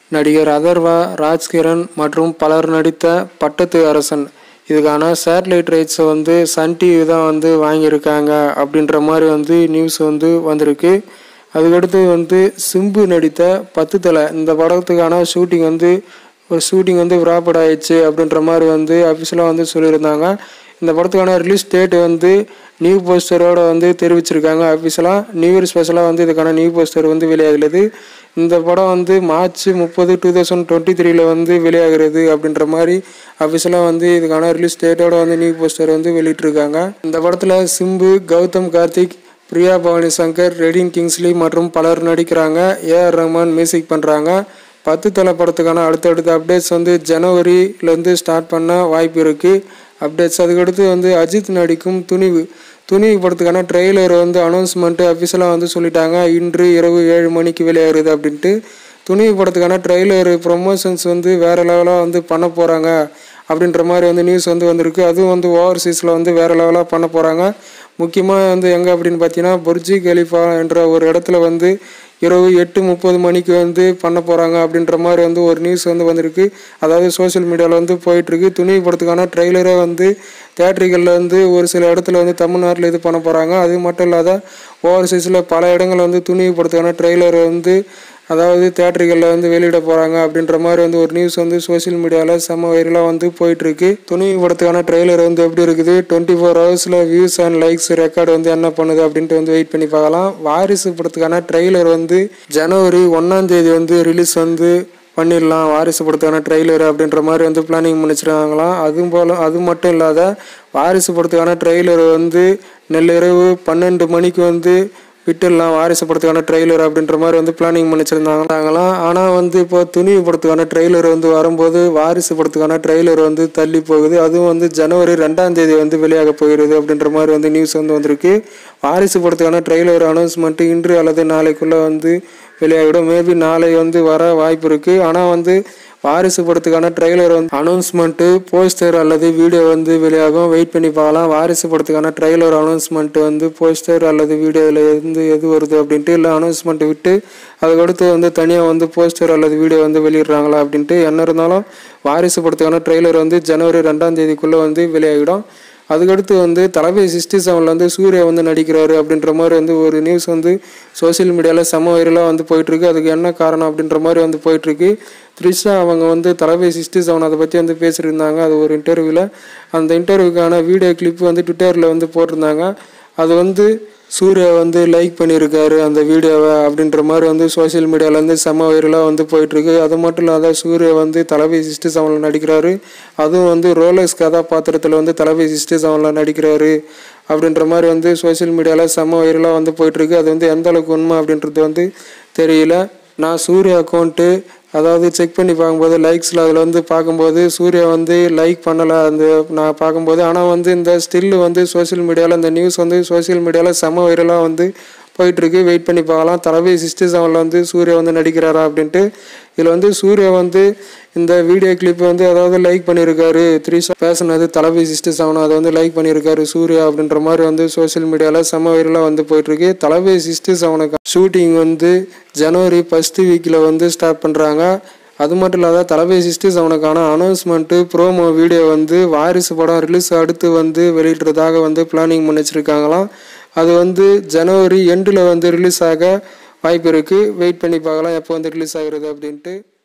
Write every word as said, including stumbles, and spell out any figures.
நடிகர் அதர்வா, ராஜ்கிரண் மற்றும் பலர் நடித்த பட்டத்து அரசன் இதுக்கான சேட்டலைட் ரைட்ஸை வந்து சன் டிவி தான் வந்து வாங்கியிருக்காங்க அப்படின்ற மாதிரி வந்து நியூஸ் வந்து வந்திருக்கு. அதுக்கடுத்து வந்து சிம்பு நடித்த பத்து தலை இந்த படத்துக்கான ஷூட்டிங் வந்து ஒரு ஷூட்டிங் வந்து விராப்பட் ஆயிடுச்சு அப்படின்ற மாதிரி வந்து அஃபிஷியலாக வந்து சொல்லியிருந்தாங்க. இந்த படத்துக்கான ரிலீஸ் டேட்டு வந்து நியூ போஸ்டரோடு வந்து தெரிவிச்சிருக்காங்க. அஃபிஷியலாக நியூ இயர் ஸ்பெஷலாக வந்து இதுக்கான நியூ போஸ்டர் வந்து வெளியாகிறது. இந்த படம் வந்து மார்ச் முப்பது டூ தௌசண்ட் டுவெண்ட்டி த்ரீல வந்து வெளியாகிறது அப்படின்ற மாதிரி அஃபிஷியலாக வந்து இதுக்கான ரிலீஸ் டேட்டோட வந்து நியூ போஸ்டர் வந்து வெளியிட்டிருக்காங்க. இந்த படத்தில் சிம்பு, கௌதம் கார்த்திக், பிரியா பவானி சங்கர், ரெடின் கிங்ஸ்லி மற்றும் பலர் நடிக்கிறாங்க. ஏ ஆர் ரஹ்மான் மியூசிக் பண்ணுறாங்க. பத்து தலை படத்துக்கான அடுத்தடுத்த அப்டேட்ஸ் வந்து ஜனவரியிலேருந்து ஸ்டார்ட் பண்ண வாய்ப்பு இருக்குது. அப்டேட்ஸ் அதுக்கடுத்து வந்து அஜித் நடிக்கும் துணிவு துணிவு படத்துக்கான ட்ரெய்லர் வந்து அனௌன்ஸ்மெண்ட்டு அஃபிஷியலாக வந்து சொல்லிட்டாங்க. இன்று இரவு ஏழு மணிக்கு வெளியாகிறது அப்படின்ட்டு. துணிவு படத்துக்கான ட்ரெய்லர் ப்ரொமோஷன்ஸ் வந்து வேறு லெவலாக வந்து பண்ண போகிறாங்க அப்படின்ற மாதிரி வந்து நியூஸ் வந்து வந்திருக்கு. அதுவும் வந்து ஓவர்சீஸில் வந்து வேறு லெவலாக பண்ண போகிறாங்க. முக்கியமாக வந்து எங்கே அப்படின்னு பார்த்தீங்கன்னா புர்ஜி கலிஃபா என்ற ஒரு இடத்துல வந்து இரவு எட்டு முப்பது மணிக்கு வந்து பண்ண போகிறாங்க அப்படின்ற மாதிரி வந்து ஒரு நியூஸ் வந்து வந்திருக்கு. அதாவது சோசியல் மீடியாவில் வந்து போயிட்டுருக்கு. துணிவு படத்துக்கான ட்ரெய்லரை வந்து தேட்டரிகளில் வந்து ஒரு சில இடத்துல வந்து தமிழ்நாட்டில் இது பண்ண போகிறாங்க. அது மட்டும் இல்லாத ஓவர்சீஸில் பல இடங்கள் வந்து துணிவு படத்துக்கான ட்ரெய்லரை வந்து அதாவது தேட்டரிகளில் வந்து வெளியிட போகிறாங்க அப்படின்ற மாதிரி வந்து ஒரு நியூஸ் வந்து சோசியல் மீடியாவில் செம்ம வைரலாக வந்து போயிட்டுருக்கு. துணிவு படத்துக்கான ட்ரெய்லர் வந்து எப்படி இருக்குது, டுவெண்ட்டி ஃபோர் ஹவர்ஸில் வியூஸ் அண்ட் லைக்ஸ் ரெக்கார்டு வந்து என்ன பண்ணுது அப்படின்ட்டு வந்து வெயிட் பண்ணி பார்க்கலாம். வாரிசு படத்துக்கான ட்ரெய்லர் வந்து ஜனவரி ஒன்றாம் தேதி வந்து ரிலீஸ் வந்து பண்ணிடலாம் வாரிசு படத்துக்கான ட்ரெய்லர் அப்படின்ற மாதிரி வந்து பிளானிங் பண்ணிச்சிருக்காங்களாம். அதுவும் போல் அது மட்டும் இல்லாத வாரிசு படத்துக்கான ட்ரெய்லர் வந்து நள்ளிரவு பன்னெண்டு மணிக்கு வந்து விட்டுடலாம் வாரிசு படத்துக்கான ட்ரெய்லர் அப்படின்ற மாதிரி வந்து பிளானிங் பண்ணிச்சிருந்தாங்களாம். ஆனால் வந்து இப்போ துணிவு படத்துக்கான ட்ரெய்லர் வந்து வரும்போது வாரிசு படத்துக்கான ட்ரெய்லர் வந்து தள்ளி போகுது. அதுவும் வந்து ஜனவரி ரெண்டாம் தேதி வந்து வெளியாக போகிறது அப்படின்ற மாதிரி வந்து நியூஸ் வந்து வந்திருக்கு. வாரிசு படத்துக்கான ட்ரெய்லர் அனௌன்ஸ்மெண்ட்டு இன்று அல்லது நாளைக்குள்ளே வந்து வெளியாகிடும். மேபி நாளை வந்து வர வாய்ப்பு இருக்குது. ஆனால் வந்து வாரிசு படத்துக்கான ட்ரெய்லர் வந்து அனௌன்ஸ்மெண்ட்டு போஸ்டர் அல்லது வீடியோ வந்து வெளியாகும். வெயிட் பண்ணி பார்க்கலாம். வாரிசு படத்துக்கான ட்ரெய்லர் அனௌன்ஸ்மெண்ட்டு வந்து போஸ்டர் அல்லது வீடியோவில் இருந்து எது வருது அப்படின்ட்டு, இல்லை அனௌன்ஸ்மெண்ட்டு விட்டு அதுக்கடுத்து வந்து தனியாக வந்து போஸ்டர் அல்லது வீடியோ வந்து வெளியிடுறாங்களா அப்படின்ட்டு. என்ன இருந்தாலும் வாரிசு படத்துக்கான ட்ரெய்லர் வந்து ஜனவரி ரெண்டாம் தேதிக்குள்ளே வந்து வெளியாகிடும். அதுக்கடுத்து வந்து தளபதி சிக்ஸ்டி செவனில் வந்து சூர்யா வந்து நடிக்கிறாரு அப்படின்ற மாதிரி வந்து ஒரு நியூஸ் வந்து சோசியல் மீடியாவில் செம்ம வைரலாக வந்து போயிட்டுருக்கு. அதுக்கு என்ன காரணம் அப்படின்ற மாதிரி வந்து போயிட்டுருக்கு. த்ரிஷா அவங்க வந்து தளபதி சிக்ஸ்டி செவன் அதை பற்றி வந்து பேசியிருந்தாங்க. அது ஒரு இன்டர்வியூவில். அந்த இன்டர்வியூக்கான வீடியோ கிளிப் வந்து ட்விட்டரில் வந்து போட்டிருந்தாங்க. அது வந்து சூர்யா வந்து லைக் பண்ணியிருக்காரு அந்த வீடியோவை அப்படின்ற மாதிரி வந்து சோசியல் மீடியாவிலேருந்து செம்ம வைரலாக வந்து போயிட்டுருக்கு. அது மட்டும் இல்லாத சூர்யா வந்து தளபதி சிக்ஸ்டி செவனில் நடிக்கிறாரு. அதுவும் வந்து ரோலக்ஸ் கதாபாத்திரத்தில் வந்து தளபதி சிக்ஸ்டி செவனில் நடிக்கிறாரு அப்படின்ற மாதிரி வந்து சோசியல் மீடியாவில் செம்ம வைரலாக வந்து போயிட்டுருக்கு. அது வந்து எந்த அளவுக்கு உண்மை அப்படின்றது வந்து தெரியல. நான் சூர்யா அக்கௌண்ட்டு அதாவது செக் பண்ணி பார்க்கும்போது லைக்ஸில் அதில் வந்து பார்க்கும்போது சூர்யா வந்து லைக் பண்ணலை அந்த நான் பார்க்கும்போது. ஆனால் வந்து இந்த ஸ்டில்லு வந்து சோசியல் மீடியாவில் இந்த நியூஸ் வந்து சோசியல் மீடியாவில் செம்ம வைரலாக வந்து போயிட்டுருக்கு. வெயிட் பண்ணி பார்க்கலாம். தளபதி சிக்ஸ்டி செவனில் வந்து சூர்யா வந்து நடிக்கிறாரா அப்படின்ட்டு. இதில் வந்து சூர்யா வந்து இந்த வீடியோ கிளிப் வந்து அதாவது லைக் பண்ணியிருக்காரு. த்ரீஷா பேசினது தளபதி சிக்ஸ்டி செவன் அதை வந்து லைக் பண்ணியிருக்காரு சூர்யா அப்படின்ற மாதிரி வந்து சோசியல் மீடியாவில் செம்ம வைரலாக வந்து போயிட்டுருக்கு. தளபதி சிக்ஸ்டி செவனுக்கு ஷூட்டிங் வந்து ஜனவரி ஃபஸ்ட்டு வீக்கில் வந்து ஸ்டார்ட் பண்ணுறாங்க. அது மட்டும் இல்லாத தளபதி சிக்ஸ்டி செவனுக்கான அனௌன்ஸ்மெண்ட்டு ப்ரோமோ வீடியோ வந்து வாரிசு படம் ரிலீஸ் அடுத்து வந்து வெளியிடுறதாக வந்து பிளானிங் பண்ணி வச்சுருக்காங்களாம். அது வந்து ஜனவரி எண்டில் வந்து ரிலீஸ் ஆக வாய்ப்பு இருக்குது. வெயிட் பண்ணி பார்க்கலாம் எப்போ வந்து ரிலீஸ் ஆகிறது அப்படின்ட்டு.